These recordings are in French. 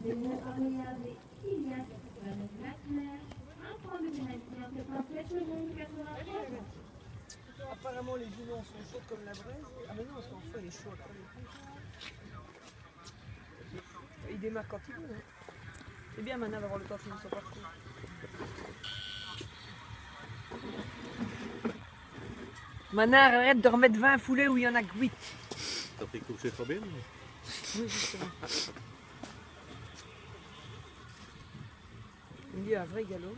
Apparemment les juments sont chaudes comme la braise. Ah mais non, parce qu'en fait il est chaud après les coups. Il démarre quand il veut. Hein. C'est bien maintenant d'avoir le temps de finir son parcours. Manard, arrête de remettre 20 foulées où il y en a que 8. T'as pris coucher Robin? Oui, justement. Il y a un vrai galop.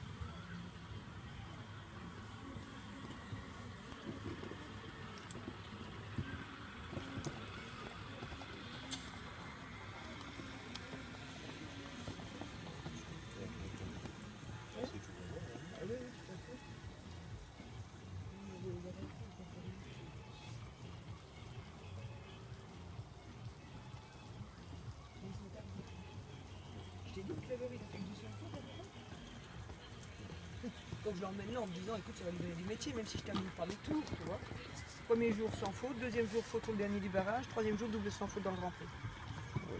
Donc je l'emmène là en me disant écoute ça va lui donner du métier même si je termine par les tours, tu vois. Premier jour sans faute, deuxième jour faute au dernier du barrage, troisième jour double sans faute dans le Grand Prix. Oui.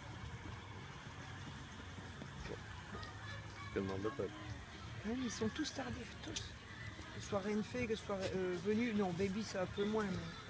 Tellement de peuple. Oui, ils sont tous tardifs, tous. Que ce soit Renfé, que ce soit venu, non Baby c'est un peu moins mais...